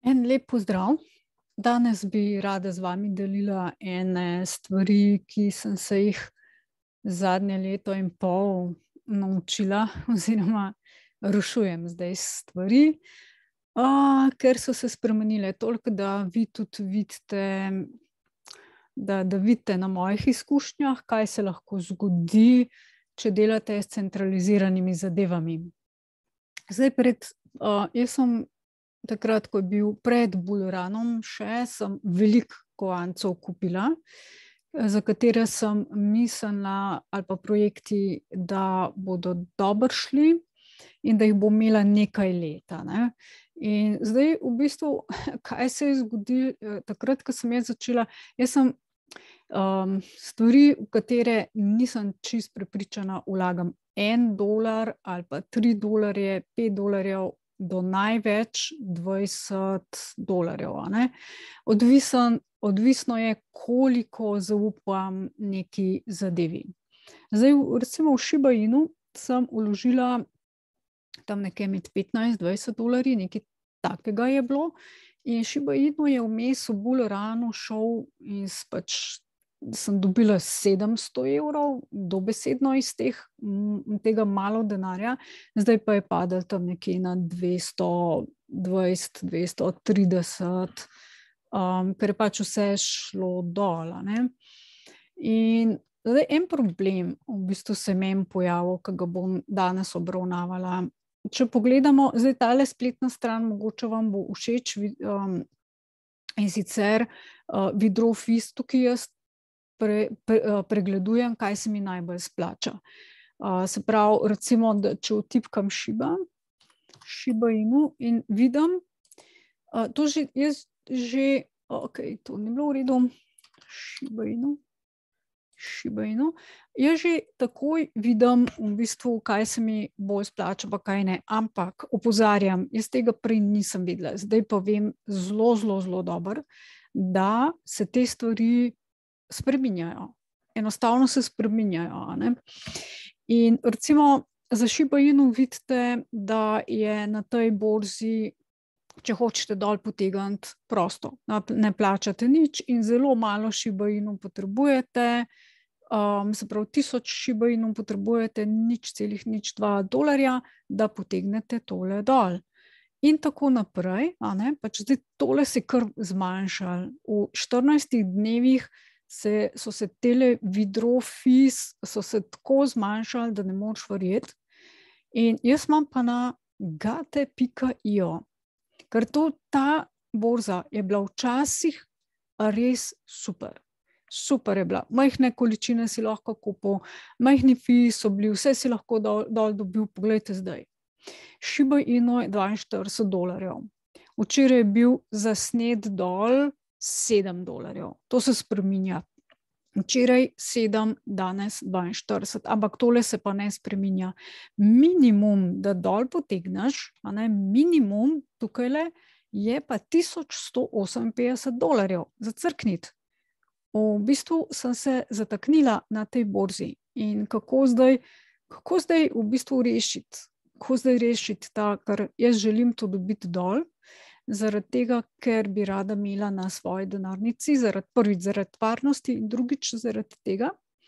En lep pozdrav. Danes bi rada z vami delila ene stvari, ki sem se jih zadnje leto in pol naučila oziroma rešujem zdaj stvari, ker so se spremenile toliko, da vi tudi vidite, da vidite na mojih izkušnjah, kaj se lahko zgodi, če delate s centraliziranimi zadevami. Zdaj jaz sem takrat, ko je bil pred bullrunom sem veliko kovancev kupila, za katere sem mislila, ali pa projekti, da bodo dobro šli in da jih bom imela nekaj leta, ne. In zdaj v bistvu, kaj se je zgodilo, takrat, ko sem jaz začela, jaz sem, stvari, v katere nisem čisto prepričana, vlagam $1 ali pa $3, $5 do največ $20, a ne. Odvisno je, koliko zaupam neki zadevi. Zdaj recimo v Shiba Inu sem vložila tam nekje med $15-20, nekaj takega je bilo, in Shiba Inu je vmes v bullrunu šel iz sem dobila €700 dobesedno iz tega malo denarja, zdaj pa je padel tam nekje na 220, 230, ker je vse šlo dol, a ne. In zdaj en problem v bistvu se meni pojavil, ki ga bom danes obravnavala. Če pogledamo, zdaj tale spletna stran, mogoče vam bo všeč, in sicer Withdraw-Fees, tukaj jaz pregledujem, kaj se mi najbolj splača. Se pravi, recimo, da če vtipkam Shiba Inu in vidim, to okej, to ni bilo v redu, Shiba Inu. Jaz že takoj vidim v bistvu, kaj se mi bolj splača, pa kaj ne, ampak opozarjam, jaz tega prej nisem vedela, zdaj pa vem zelo, zelo, zelo dobro, da se te stvari spreminjajo. Enostavno se spreminjajo, a ne. In recimo za Shiba Inu vidite, da je na tej borzi, če hočete dol potegniti, prosto, ne plačate nič in zelo malo Shiba Inu potrebujete, se pravi 1000 Shiba Inu potrebujete $0,02, da potegnete tole dol. In tako naprej, a ne, zdaj tole se kar zmanjšalo. V 14 dnevih so se tele Withdraw-Fees so se tako zmanjšali, da ne moreš verjeti. In jaz imam pa na gate.io, ker ta borza je bila včasih res super. Super je bila, majhne količine si lahko kupil, majhni fees so bili, vse si lahko dol dobil, poglejte zdaj. Shiba Inu je $42. Včeraj je bil zasnet dol $7. To se spreminja. Včeraj 7, danes 42, ampak tole se pa ne spreminja. Minimum, da dol potegneš, a ne, minimum tukajle je pa $1158 za crkniti. V bistvu sem se zataknila na tej borzi in kako zdaj v bistvu rešiti? Kako zdaj rešiti ker jaz želim to dobiti dol, zaradi tega, ker bi rada imela na svoji denarnici, prvič zaradi varnosti in drugič zaradi tega,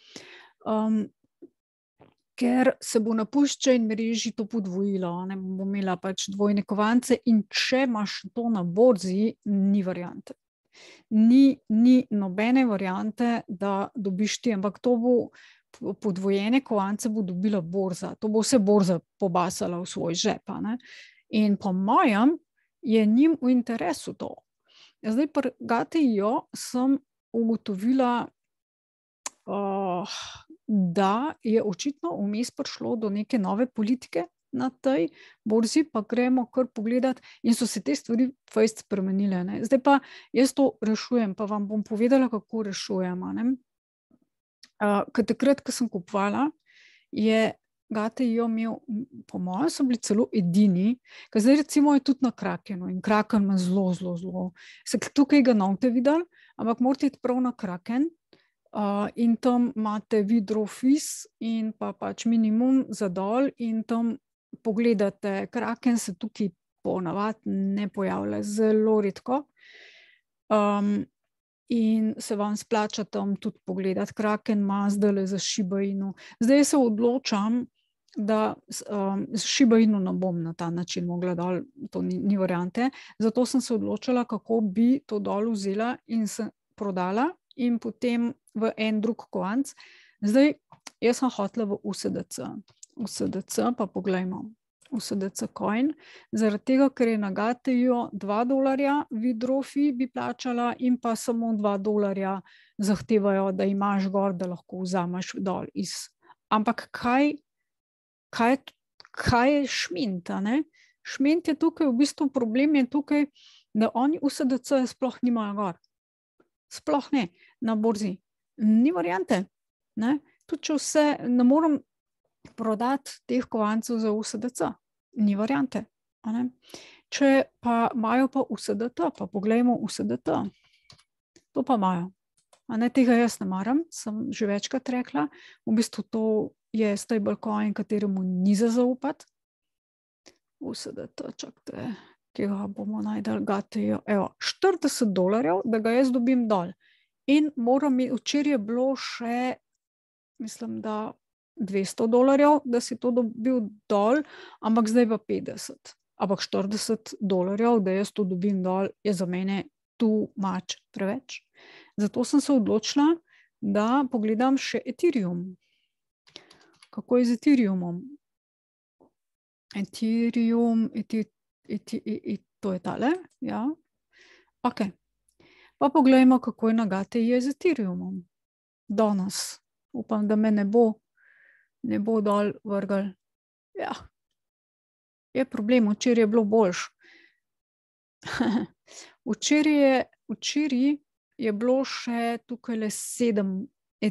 ker se bo na puščaji mreži to podvojilo, ne, bom imela dvojne kovance in če imaš to na borzi, ni variante. Ni nobene variante, da dobiš ti, ampak to bo podvojene kovance bo dobila borza, to bo vse borza pobasala v svoj žep, a ne. In po mojem je njim v interesu to. Zdaj pri gate.io sem ugotovila, da je očitno vmes prišlo do neke nove politike na tej borzi, pa gremo kar pogledat in so se te stvari fejst spremenile, ne. Zdaj pa jaz to rešujem, pa vam bom povedala, kako rešujem, a ne. Ker takrat, ko sem kupovala, je gate.io imel, po mojem so bili celo edini, ker zdaj recimo je tudi na Krakenu in Kraken ima zelo, zelo, zelo, tukaj ga ne boste videli, ampak morate iti prav na Kraken, in tam imate Withdraw-Fees in pa minimum za dol in tam pogledate, Kraken se tukaj ponavadi ne pojavlja, zelo redko. In se vam splača tam tudi pogledati. Kraken ima zdajle za Shiba Inu. Zdaj se odločam, da Shiba Inu ne bom na ta način mogla dol, to ni variante. Zato sem se odločila, kako bi to dol vzela in se prodala in potem v en drug kovanc. Zdaj, jaz sem hotela v USDC. USDC, pa poglejmo. USDC coin, zaradi tega, ker je na GTI-ju $2 vidrofi bi plačala in pa samo $2 zahtevajo, da imaš gor, da lahko vzameš dol iz. Ampak kaj je šmint, ne? Šmint je tukaj, v bistvu problem je tukaj, da oni USDC sploh nimajo gor. Sploh ne, na borzi. Ni variante, ne? Tudi če vse, ne morem prodati teh kovancev za USDC. Ni variante. Ne? Če pa imajo pa USDT, pa poglejmo USDT. To pa imajo. Tega jaz ne maram, sem že večkrat rekla. V bistvu to je stablecoin, kateremu ni za zaupati. USDT, čakajte, ki ga bomo najdel, GTI, evo, $40, da ga jaz dobim dol. In moram mi, včeraj je bilo še, mislim, da $200, da si to dobil dol, ampak zdaj pa 50. Ampak $40, da jaz to dobim dol, je za mene too much, preveč. Zato sem se odločila, da pogledam še Ethereum. Kako je z Ethereumom? Ethereum, to je tale, ja. Ok. Pa poglejmo, kako je na GTI z Ethereumom. Danes. Upam, da me ne bo dol vrgal. Ja. Je problem, včeraj je bilo boljš. Včeraj je bilo še tukaj $7.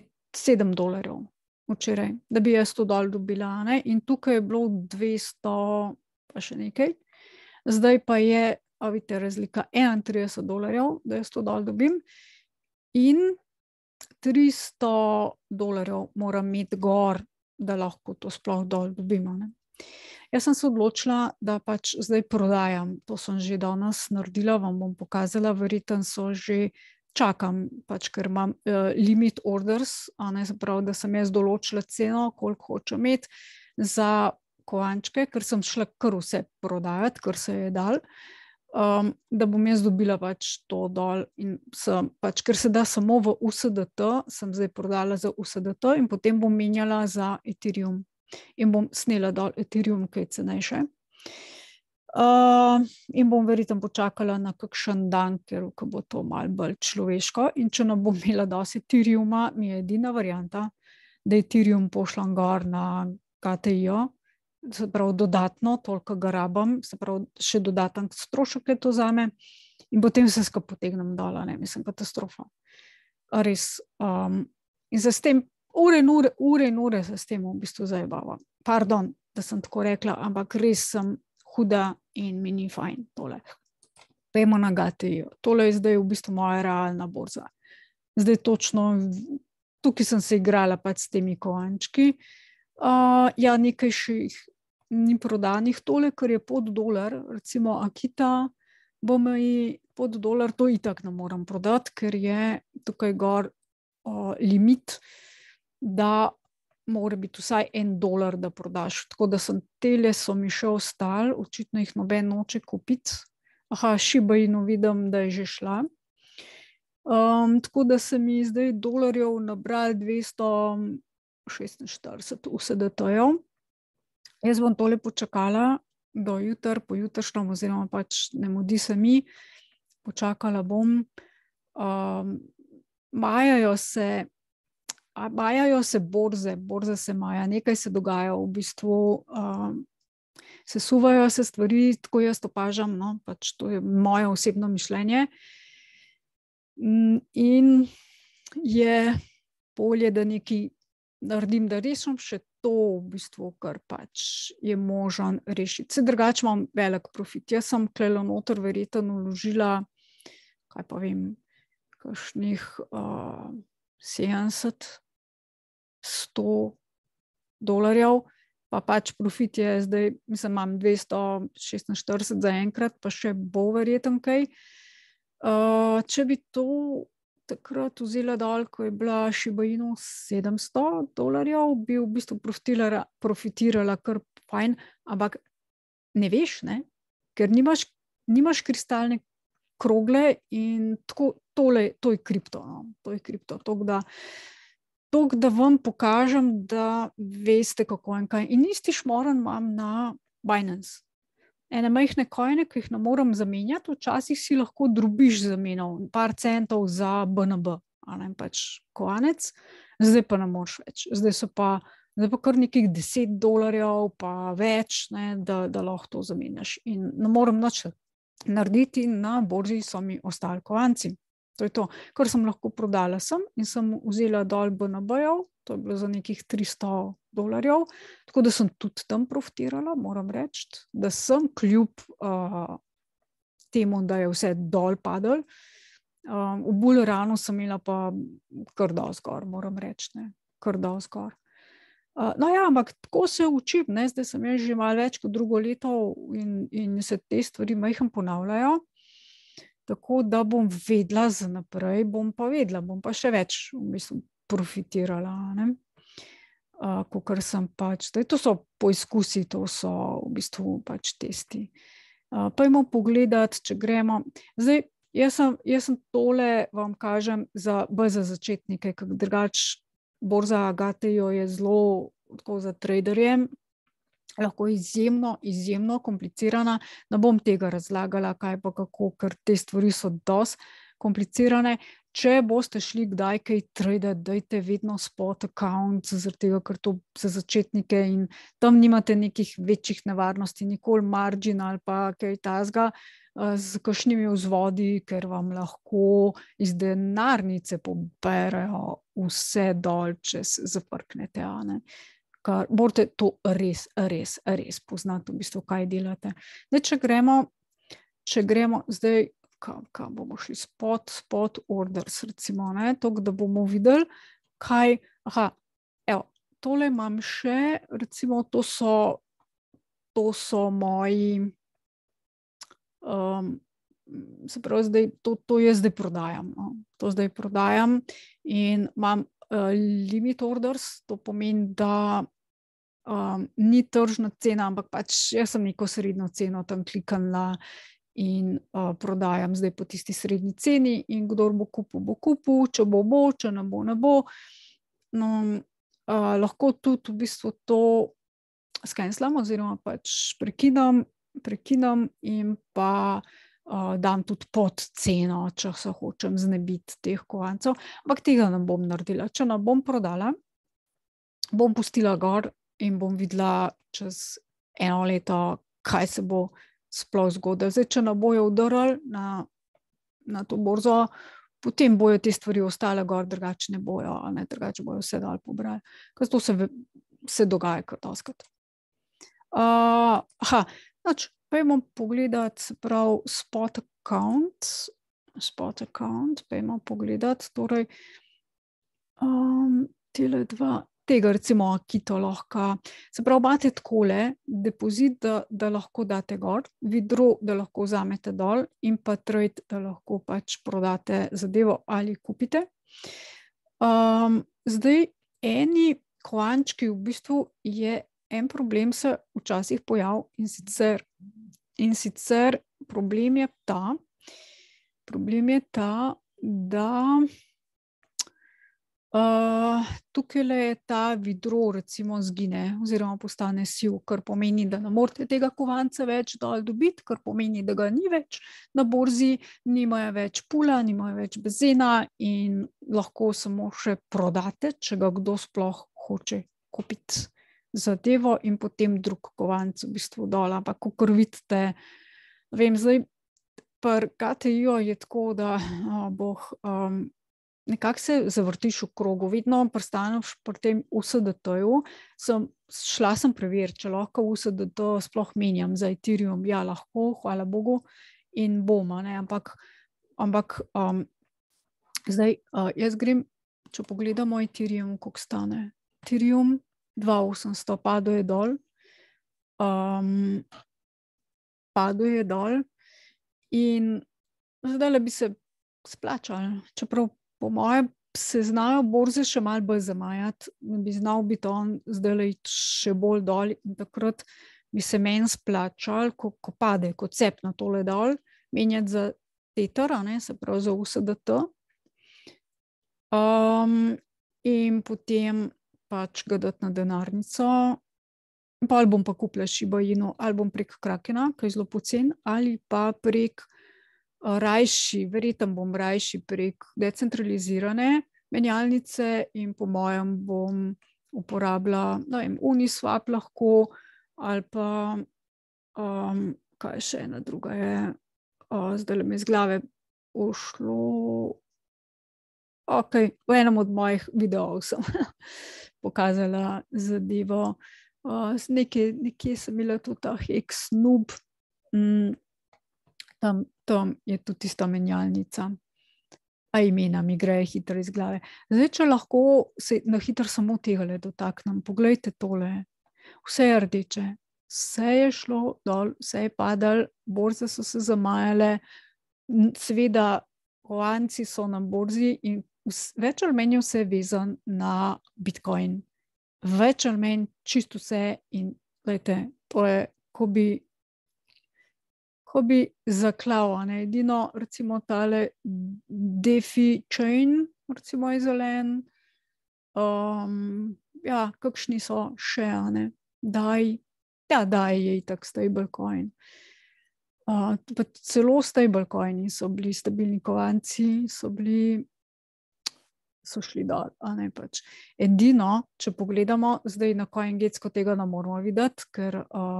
Včeraj, da bi jaz to dol dobila, ne? In tukaj je bilo 200, pa še nekaj. Zdaj pa je, a vidite, razlika $31, da jaz to dol dobim. In $300 moram imeti gor, da lahko to sploh dol dobimo, ne? Jaz sem se odločila, da pač zdaj prodajam. To sem že danes naredila, vam bom pokazala, verjetno so že čakam, pač, ker imam limit orders, se pravi, da sem jaz določila ceno, koliko hočem imeti za kovančke, ker sem šla kar vse prodajati, kar se je dal, da bom jaz dobila pač to dol in sem, pač, ker se da samo v USDT, sem zdaj prodala za USDT in potem bom menjala za Ethereum in bom snela dol Ethereum, kaj cenejše. In bom verjetno počakala na kakšen dan, ker bo to malo bolj človeško, in če ne bom imela dosti Ethereuma, mi je edina varianta, da Ethereum pošljam gor na GTI-jo, se pravi dodatno, toliko ga rabim, se pravi še dodaten strošek je to zame in potem se skupaj potegnem dol, ne, mislim, katastrofa. Res. In se s tem ure in ure se s tem v bistvu zajebavam. Pardon, da sem tako rekla, ampak res sem huda in mi ni fajn tole. Pejmo na GTI. Tole je zdaj v bistvu moja realna borza. Zdaj točno, tukaj sem se igrala pač s temi kovančki. Ja, nekaj še jih ni prodanih tole, ker je pod $1, recimo Akita, bom pod $1, to itak ne moram prodati, ker je tukaj gor limit, da mora biti vsaj $1, da prodaš. Tako da tele so mi še ostali, očitno jih noben noče kupiti. Shiba Inu vidim, da je že šla. Tako da se mi zdaj dolarjev nabrali 246 USDT-jev. Jaz bom tole počakala do jutri, pojutrišnjem, oziroma pač ne mudi se mi, počakala bom. Majajo se borze se maja, nekaj se dogaja v bistvu, sesuvajo se stvari, tako jaz opažam, no, pač to je moje osebno mišljenje. In je bolje, da nekaj naredim, da rešim še to v bistvu, kar pač je možen rešiti. Se drugače imam velik profit. Jaz sem klele noter verjetno vložila, kaj pa vem, kakšnih 70-100 dolarjev, pa pač profit je zdaj, mislim, imam 246 za enkrat, pa še bo verjetno kaj. Če bi to takrat vzela dol, ko je bila Shiba Inu $700, bi v bistvu profitirala kar fajn, ampak ne veš, ne? Ker nimaš kristalne krogle in tako, to je kripto, no? To je kripto, toliko, da vam pokažem, da veste, kako in kaj. In isti šmoren imam na Binance. Ene majhne coine, ki jih ne morem zamenjati, včasih si lahko drobiš zamenjal, par centov za BNB, pač kovanec, zdaj pa ne moreš več. Zdaj pa kar nekih $10, pa več, ne, da lahko to zamenjaš. In ne morem nič narediti, na borzi so mi ostali kovanci. To je to, kar sem lahko prodala in sem vzela dol BNB-jev, to je bilo za nekih $300, tako da sem tudi tam profitirala, moram reči, da sem kljub temu, da je vse dol padel. V bull runu sem imela pa kar dosti gor, moram reči, ne, kar dosti gor. No ja, ampak tako se učim, ne, zdaj sem jaz že malo več kot drugo leto in se te stvari majhen ponavljajo. Tako da bom vedela za naprej, bom pa še več v bistvu profitirala, ne? Kakor sem pač, to so poizkusi, to so v bistvu pač testi. Pojdimo pogledati, če gremo. Zdaj, jaz sem tole, vam kažem, za začetnike, ker drugače borza Agatejo je zelo tako za traderjem, lahko izjemno komplicirana. Ne bom tega razlagala, kaj pa kako, ker te stvari so dosti komplicirane. Če boste šli kdaj kaj tradati, dajte vedno spot account, zaradi tega, ker to za začetnike in tam nimate nekih večjih nevarnosti, nikoli margin ali pa kaj takega z kakšnimi vzvodi, ker vam lahko iz denarnice poberejo vse dol, če se zafrknete, ne. Morate to res poznati, v bistvu, kaj delate. Zdaj, če gremo zdaj, kaj bomo šli, spot orders, recimo, ne, tako da bomo videli, kaj, evo, tole imam še, recimo, to so moji, se pravi, zdaj, to jaz zdaj prodajam, no, to zdaj prodajam in imam limit orders, to pomeni, da ni tržna cena, ampak pač jaz sem neko srednjo ceno tam kliknila in prodajam zdaj po tisti srednji ceni in kdor bo kupil, če bo, če ne bo, ne bo. No, lahko tudi v bistvu to skencelam oziroma pač prekinem in pa dam tudi pod ceno, če se hočem znebiti teh kovancev, ampak tega ne bom naredila. Če ne bom prodala, bom pustila gor in bom videla čez 1 leto, kaj se bo sploh zgodilo. Zdaj, če ne bojo vdrli na to borzo, potem bojo te stvari ostale gor, drugače ne bojo, drugače bojo vse dal pobrali. Ker to se dogaja kar dostikrat. Pojdimo pogledati, se pravi, spot account, pojdimo pogledati, torej tele dva, tega recimo Akito lahko, se pravi, imate takole depozit, da lahko date gor, withdraw, da lahko vzamete dol in pa trade, da lahko pač prodate zadevo ali kupite. Zdaj, eni kovančki v bistvu je en problem se včasih pojavil in sicer problem je ta, da tukaj je ta withdraw recimo zgine oziroma postane siv, kar pomeni, da ne morete tega kovanca več dol dobiti, kar pomeni, da ga ni več na borzi, nimajo več pula, nimajo več bezena in lahko samo še prodate, če ga kdo sploh hoče kupiti zadevo in potem drug kovanc v bistvu dol, ampak kakor vidite, vem, zdaj pri KTI-ju je tako, da nekako se zavrtiš v krogu, vedno pristaneš pri tem USDT-ju, šla sem preveriti, če lahko USDT sploh menjam za Ethereum, ja, lahko, hvala Bogu, in bom, ne, ampak zdaj, jaz grem, če pogledamo Ethereum, koliko stane, Ethereum 2800, padel je dol, padel je dol in zdaj bi se splačali, čeprav po mojem se znajo borze še malo bolj zamajati, bi znal biti on zdaj še bolj dol in takrat bi se meni splačali, ko pade, ko cepna tole dol, menjati za Tether, se pravi za USDT. In potem pač ga dati na denarnico, pa ali bom pa kupila Shiba Inu, ali bom prek Krakena, ki je zelo pocen, ali pa prek verjetno bom rajši prek decentralizirane menjalnice in po mojem bom uporabila, ne vem, Uniswap lahko, ali pa kaj še ena druga je, zdaj mi iz glave ušlo. Ok, v enem od mojih videov sem pokazala zadevo. Nekje sem imela tudi ta Hex Noob, tam je tudi tista menjalnica. A imena mi grejo hitro iz glave. Zdaj, če lahko se na hitro samo tega dotaknem, poglejte tole. Vse je rdeče, vse je šlo dol, vse je padalo, borze so se zamajale, seveda kovanci so na borzi in več ali manj vse je vezan na Bitcoin. Več ali manj čisto vse in gledajte, to je, ko bi zaklal, edino recimo tale DeFi chain, recimo je zelen, ja, kakšni so še, DAI je itak stablecoin. Celo stablecoini so bili stabilni kovanci, so šli dol, pač. Edino, če pogledamo, zdaj na CoinGecko tega ne moramo videti, ker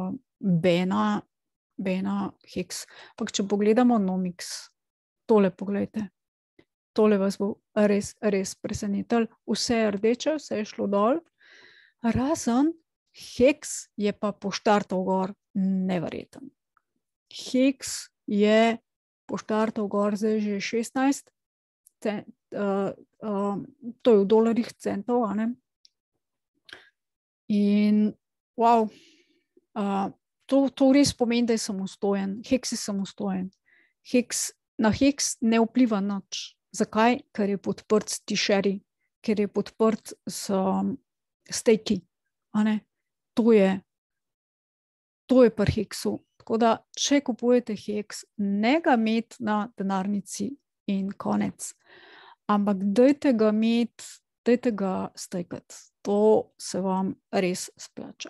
bena Hex. Ampak če pogledamo Nomics, tole pogledajte, tole vas bo res, res presenetilo. Vse je rdeče, vse je šlo dol, razen Hex je pa poštartal gor, neverjeten. Hex je poštartal gor zdaj že 16 to je v dolarjih centov, in wow, to res pomeni, da je samostojen. Hex je samostojen. Na Hex ne vpliva nič. Zakaj? Ker je podprt s T-shari, ker je podprt s stejki, to je pri Hexu. Tako da, če kupujete Hex, ne ga imeti na denarnici in konec. Ampak dajte ga stejkati. To se vam res splača.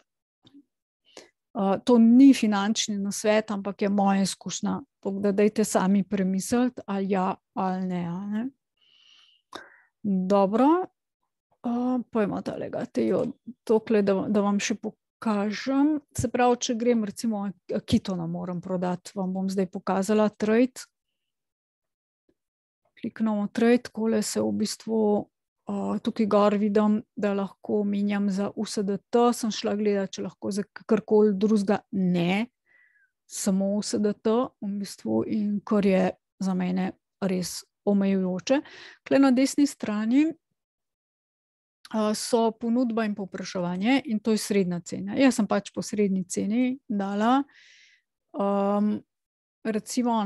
To ni finančni nasvet, ampak je moja izkušnja. Tako da dajte sami premisliti, ali ja ali ne. Dobro. Pojmo talega, tokle, da vam še pokažem. Se pravi, če grem recimo Kitona moram prodati, vam bom zdaj pokazala trade. Kliknemo trade, takole se v bistvu tukaj gor vidim, da lahko menjam za USDT, sem šla gledati, če lahko za kakorkoli drugega, ne, samo USDT v bistvu, in kar je za mene res omejujoče. Tukaj na desni strani so ponudba in povpraševanje in to je srednja cena. Jaz sem pač po srednji ceni dala, recimo,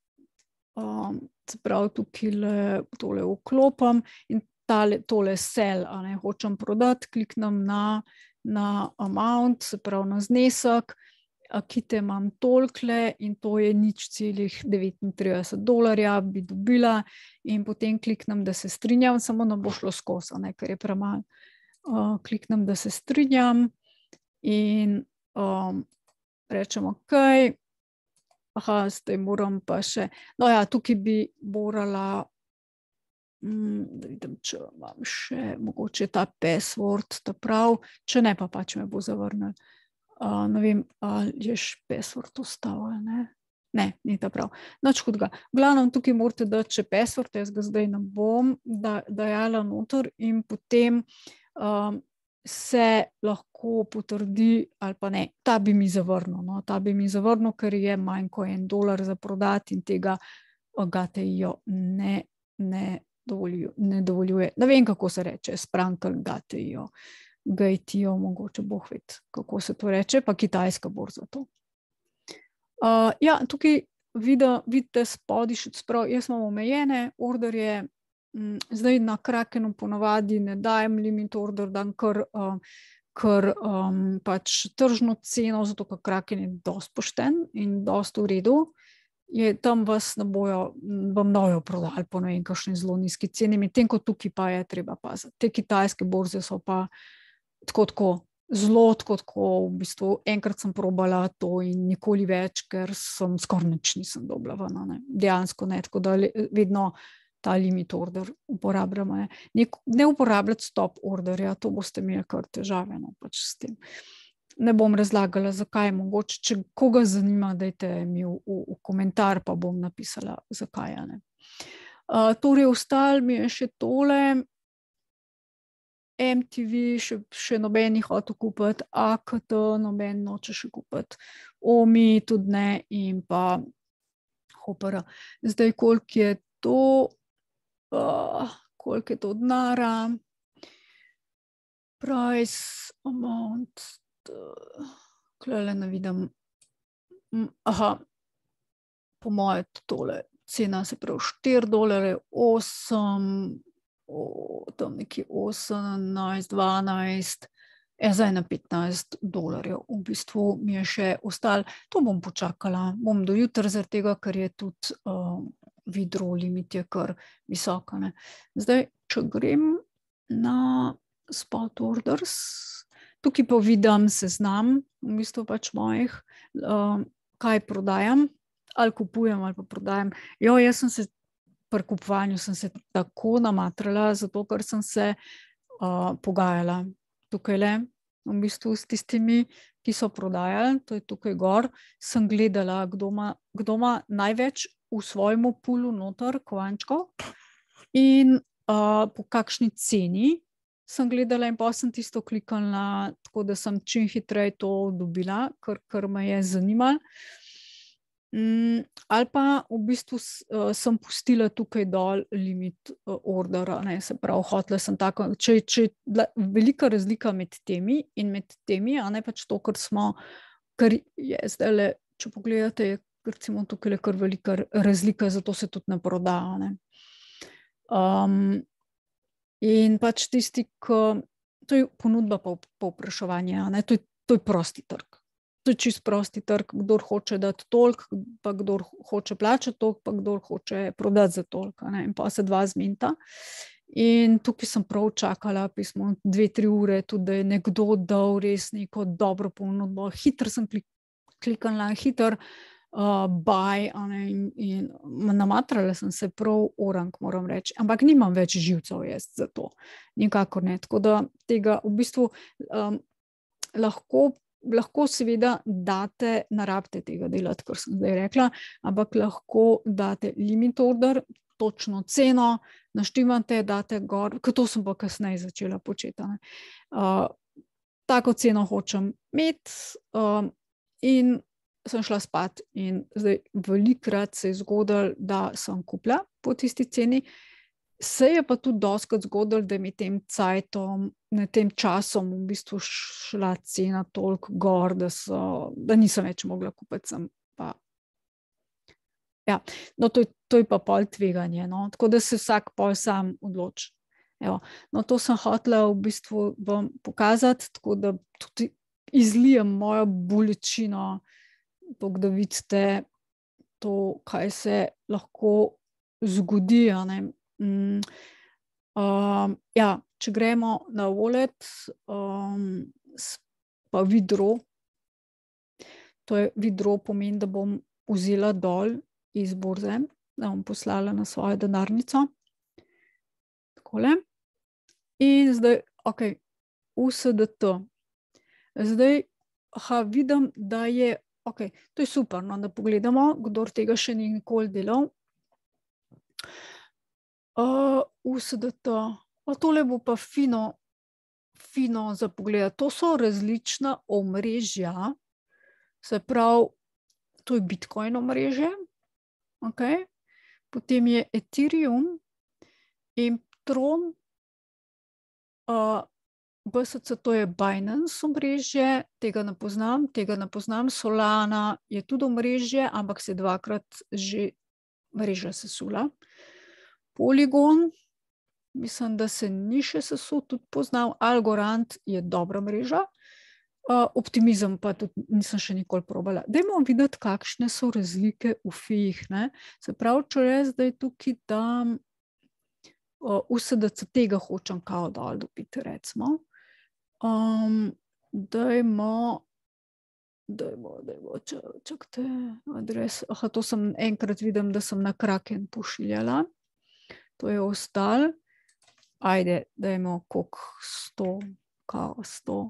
se pravi, tukaj tole vklopam in tole sell, hočem prodati, kliknem na amount, se pravi na znesek, kite imam tolikle in to je $0,39 bi dobila in potem kliknem, da se strinjam, samo ne bo šlo skozi, ker je premalo. Kliknem, da se strinjam in rečem ok. Zdaj moram pa še, no ja, tukaj bi morala, da vidim, če imam še mogoče ta password, ta prav, če ne pa pač me bo zavrnil. Ne vem, ali je še password ostal, ali ne. Ne, ni ta prav. Nič hudega. V glavnem tukaj morate dati še password, jaz ga zdaj ne bom dajala noter in potem se lahko potrdi ali pa ne. Ta bi mi zavrnil, ker je manj kot $1 za prodati in tega GTI-jo ne dovoljuje. Ne vem, kako se reče, sprankel GTI-jo. Gaitijo, mogoče boh ved, kako se to reče, pa kitajska borza to. Ja, tukaj vidite spodaj še sprav, jaz imam omejene orderje, zdaj na Krakenu ponavadi ne dajem limit order, dam kar pač tržno ceno, zato ker Kraken je dosti pošten in dosti v redu, tam vas ne bojo, vam nojo prodali po ne vem kakšni zelo nizki ceni, medtem ko tukaj pa je treba paziti. Te kitajske borze so pa tako zelo v bistvu, enkrat sem probala to in nikoli več, ker sem skoraj nič nisem dobila ven, ne. Dejansko ne, tako da vedno ta limit order uporabljamo. Ne uporabljati stop orderja, to boste imeli kar težave, no, pač s tem. Ne bom razlagala, zakaj, mogoče, če koga zanima, dajte mi v komentar, pa bom napisala, zakaj, ne. Torej, ostalo mi je še tole, MTV še noben ni hotel kupiti, AKT noben noče še kupiti, OMI tudi ne in pa Hopper. Zdaj, koliko je to denara, price, amount, tukaj ne vidim, po moje tole cena, se pravi $4, 8, tam nekje 18, 12, zdaj na $15, v bistvu mi je še ostalo, to bom počakala, bom do jutri, zaradi tega, ker je tudi vidro limit je kar visoka, ne. Zdaj, če grem na spot orders, tukaj pa vidim seznam, v bistvu pač mojih, kaj prodajam, ali kupujem ali pa prodajam. Jaz sem se pri kupovanju sem se tako namatrala, zato ker sem se pogajala tukajle, v bistvu s tistimi, ki so prodajali, to je tukaj gor, sem gledala, kdo ima največ v svojemu pulu noter kovančkov in po kakšni ceni sem gledala in pa sem tisto kliknila, tako da sem čim hitreje to dobila, kar me je zanimalo. Ali pa v bistvu sem pustila tukaj dol limit ordera, ne, se pravi, hotela sem tako, če je velika razlika med temi in med temi, a ne, pač to, kar je zdajle, če pogledate, je recimo tukaj kar velika razlika, zato se tudi ne proda, a ne. In pač tisti, to je ponudba pa povpraševanje, a ne, to je prosti trg. To je čisto prosti trg, kdor hoče dati toliko, pa kdor hoče plačati toliko, pa kdor hoče prodati za toliko, a ne, in pa se dva zmenita. In tukaj sem prav čakala pismo 2-3 ure, tudi da je nekdo dal res neko dobro ponudbo, hitro sem kliknila, hitro buy, a ne, in namatrala sem se prav orang, moram reči, ampak nimam več živcev jaz za to, nikakor ne, tako da tega v bistvu lahko seveda date, ne rabite tega delati, kar sem zdaj rekla, ampak lahko date limit order, točno ceno, naštimate, date gor, ker to sem pa kasneje začela početi, ne. Tako ceno hočem imeti in sem šla spat in zdaj velikokrat se je zgodilo, da sem kupila po tisti ceni, se je pa tudi dostikrat zgodilo, da je med tem cajtom, med tem časom v bistvu šla cena toliko gor, da nisem več mogla kupiti, sem pa. Ja, no to je pa pol tveganje, no, tako da se vsak pol sam odloči. Evo, no to sem hotela v bistvu vam pokazati, tako da tudi izlijem mojo bolečino, tako da vidite to, kaj se lahko zgodi, a ne. Ja, če gremo na wallet, pa withdraw, to je withdraw pomeni, da bom vzela dol iz borze, da bom poslala na svojo denarnico, takole, in zdaj, okej, USDT, zdaj, vidim, da je, okej, to je super, no, da pogledamo, kdor tega še ni nikoli delal. USDT, tole bo pa fino za pogledati, to so različna omrežja, se pravi, to je Bitcoin omrežje, okej, potem je Ethereum in Tron, BSC to je Binance omrežje, tega ne poznam. Solana je tudi omrežje, ampak se dvakrat že mreža sesula. Polygon, mislim, da se ni še sesul, tudi poznal. Algorand je dobra mreža. Optimizem pa tudi nisem še nikoli probala. Dajmo videti, kakšne so razlike v fijih. Se pravi, če jaz zdaj tukaj dam USDC, tega hočem kao dol dobiti, recimo. Dajmo, čakajte, adres. Aha, to sem enkrat vidim, da sem na Kraken pošiljala. To je ostal. Ajde, dajmo koliko 100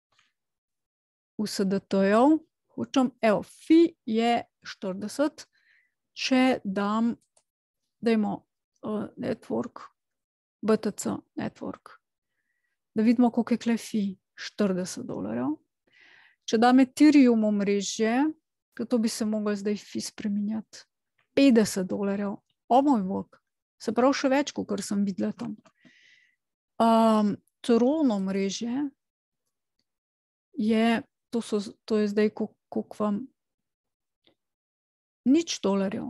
USDT-jev. Hočem, evo, fi je 40. Če dam, dajmo network, BTC network. Da vidimo, koliko je kle fi. $40. Če dam Ethereum omrežje, to bi se mogel zdaj fi spreminjati. $50. O moj bog. Se pravi še več, kot sem videla tam. Tron omrežje je, to je zdaj, koliko vam, $0.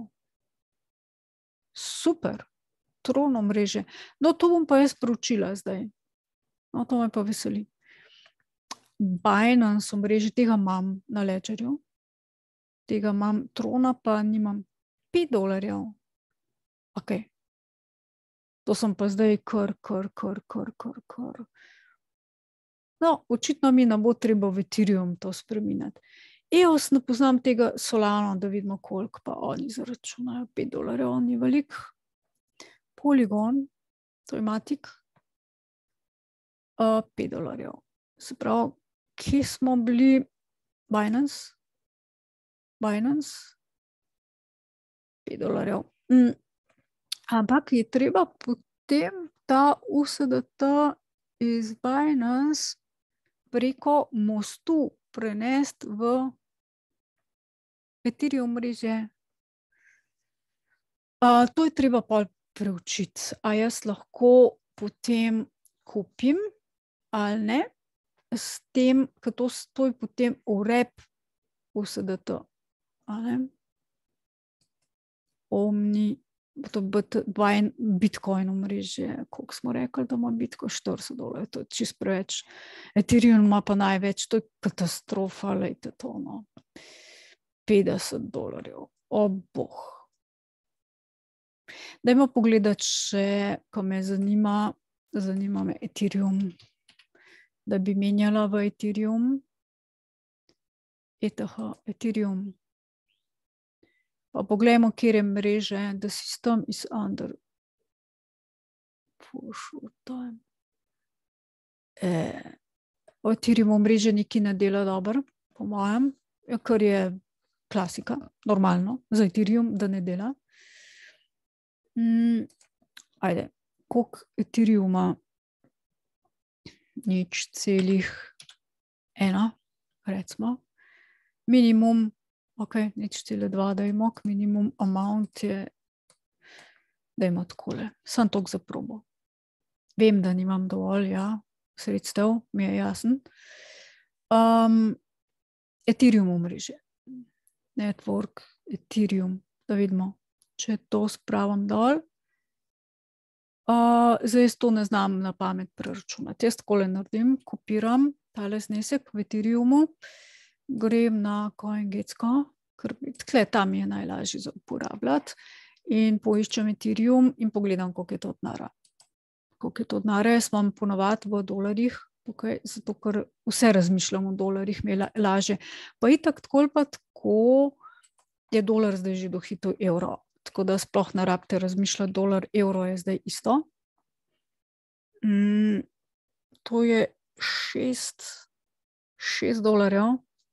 Super. Tron omrežje. No, to bom pa jaz proučila zdaj. No, to me pa veseli. Binance omrežje, tega imam na Ledgerju. Tega imam, Trona pa nimam. $5. Ok. To sem pa zdaj kar. No, očitno mi ne bo treba v Ethereum to spreminjati. EOS ne poznam tega Solano, da vidimo, koliko pa oni zaračunajo. $5, ni velik. Polygon, to je Matic. $5. Se pravi, kje smo bili? Binance. $5. Ampak je treba potem ta USDT iz Binance preko mostu prenesti v Ethereum mreže. To je treba pa preučiti. A jaz lahko potem kupim ali ne, s tem, ker to je potem urep USDT. Omni, to Bitcoin omrežje, koliko smo rekli, da ima Bitcoin? $40, to je čisto preveč. Ethereum ima pa največ, to je katastrofa, lejte to, no. $50. O boh. Dajmo pogledati še, ko me zanima me Ethereum, da bi menjala v Ethereum. Ethereum. Pa pogledajmo, kjer je mreže. The system is under for short time. Ethereum mreže nekaj ne dela dobro, po mojem, kar je klasika, normalno, za Ethereum, da ne dela. Ajde, koliko Ethereuma? 0,1, recimo. Minimum, ok, 0,2 dajmo, minimum amount je, dajmo takole, sem toliko za probo. Vem, da nimam dovolj, ja, sredstev, mi je jasen. Ethereum omrežje. Network, Ethereum, da vidimo, če to spravim dol. Zdaj jaz to ne znam na pamet preračunati. Jaz takole naredim, kopiram tale znesek v Ethereumu, grem na CoinGecko, ker tam je najlažje za uporabljati, in poiščem Ethereum in pogledam, koliko je to denarja. Koliko je to denarja, jaz imam ponovadi v dolarjih, tukaj, zato ker vse razmišljam v dolarjih, mi je lažje. Pa itak tako ali pa tako je dolar zdaj že dohitel evro. Tako da sploh ne rabite razmišljati, dolar, evro je zdaj isto. To je $6,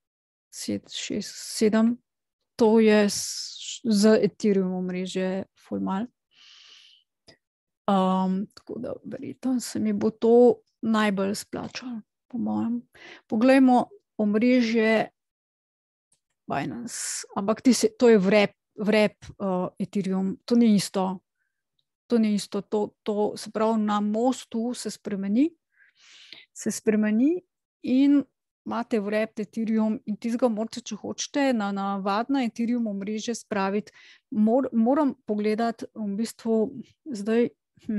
7, to je z Ethereum omrežje ful mal. Tako da verjetno se mi bo to najbolj splačalo, po mojem. Poglejmo omrežje Binance, ampak to je vrep Ethereum, to ni isto. To se pravi, na mostu se spremeni. se spremeni in imate wrapped Ethereum in tistega morate, če hočete, na navadno Ethereum omrežje spraviti. Moram pogledati v bistvu zdaj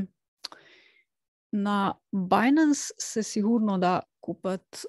na Binance se sigurno da kupiti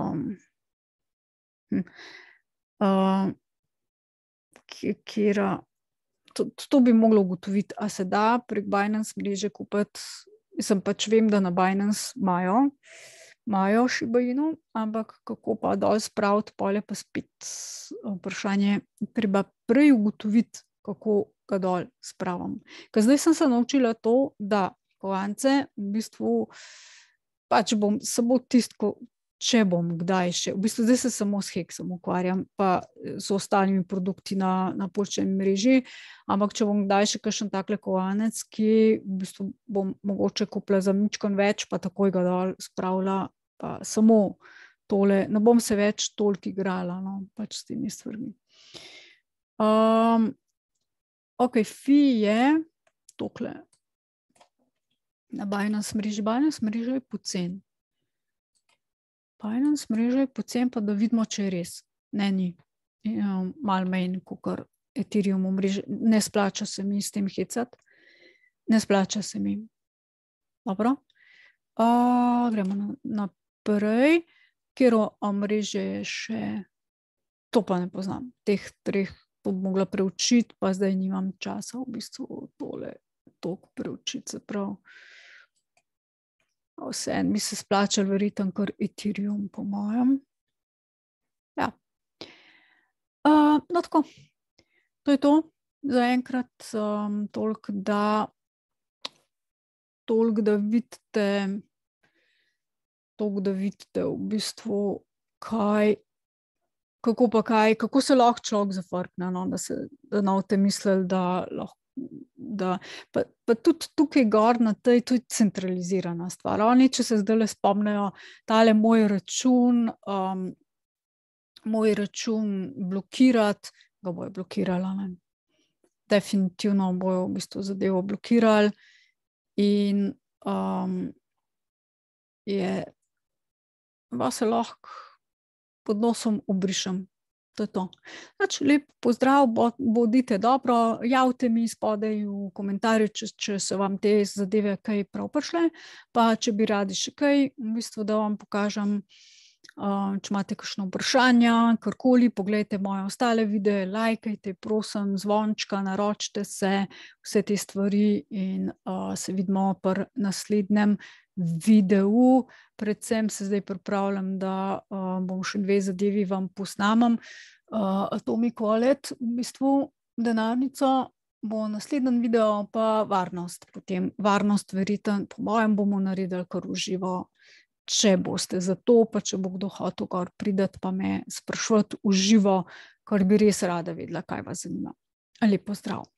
to bi moglo ugotoviti, a se da prek Binance mreže kupiti. Mislim pač vem, da na Binance imajo Shiba Inu, ampak kako pa dol spraviti, pol je pa spet vprašanje, treba prej ugotoviti, kako ga dol spravam. Ker zdaj sem se naučila to, da kovance v bistvu pač bom samo tisto, če bom kdaj še, v bistvu zdaj se samo s Hexom ukvarjam, pa s ostalimi produkti na poščeni mreži, ampak če bom kdaj še kakšen takle kovanec, ki v bistvu bom mogoče kupila za mičkon več, pa takoj ga dol spravila, pa samo tole, ne bom se več toliko igrala, no, pač s temi stvarmi. Ok, fi je tokle. Na Binance mreža je pocen. Binance mreža je pocen, pa da vidimo, če je res. Ne, ni. Malo manj, kakor Ethereum mreža. Ne splača se mi s tem hecati. Ne splača se mi. Dobro. Gremo naprej. Katero omrežje je še? To pa ne poznam. Teh treh bom mogla preučiti, pa zdaj nimam časa v bistvu tole toliko preučiti, se pravi. Vseeno bi se splačali verjetno kar Ethereum, po mojem. Ja. No, tako. To je to. Zaenkrat toliko, da vidite v bistvu, kako se lahko človek zafrkne, no, da ne boste mislili, da lahko pa tudi tukaj gor na tej, to je centralizirana stvar. Oni, če se zdaj spomnejo, tale moj račun blokirati, ga bojo blokirala, ne. Definitivno bojo v bistvu zadevo blokirali in vas se lahko pod nosom obrišem. To je to. Znači, lep pozdrav, bodite dobro, javite mi spodaj v komentarju, če se vam te zadeve kaj prav prišle, pa če bi radi še kaj, v bistvu, da vam pokažem, če imate kakšno vprašanja, karkoli, pogledajte moje ostale videe, lajkajte, prosim, zvončka, naročite se, vse te stvari in se vidimo pri naslednjem videu. Predvsem se zdaj pripravljam, da bom še 2 zadevi vam posnamem. Atomic Wallet, v bistvu denarnico, bo naslednji video, pa varnost. Potem varnost verjetno, po mojem bomo naredili kar v živo, če boste za to, pa če bo kdo hotel gor prideti, pa me spraševati v živo, kar bi res rada vedela, kaj vas zanima. Lep pozdrav.